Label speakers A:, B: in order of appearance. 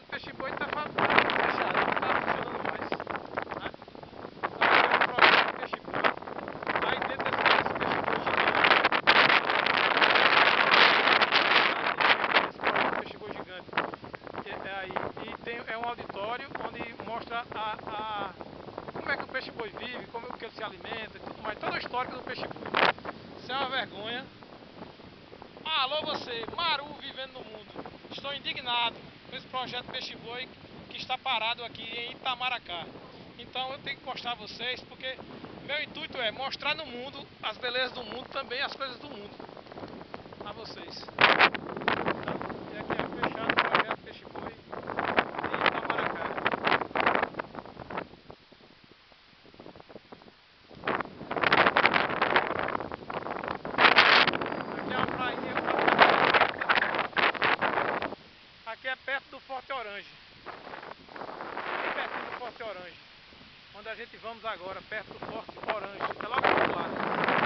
A: projeto Peixe Boi está fechado, não está funcionando mais. Né? Então tem um projeto Peixe Boi. Aí dentro desse Peixe Boi gigante, esse projeto Peixe Boi gigante, é um auditório onde mostra como é que o peixe boi vive, como é que ele se alimenta e tudo mais, toda a história do peixe boi. Isso é uma vergonha. Alô você, Maru vivendo no mundo. Estou indignado com esse projeto Peixe Boi que está parado aqui em Itamaracá. Então eu tenho que postar vocês porque meu intuito é mostrar no mundo as belezas do mundo, também as coisas do mundo a vocês. Então, e aqui é fechado o projeto Peixe Boi em Itamaracá. Aqui é uma prainha. Aqui é perto do Forte Orange. Bem pertinho do Forte Orange. Onde a gente vamos agora, perto do Forte Orange. É logo do lado.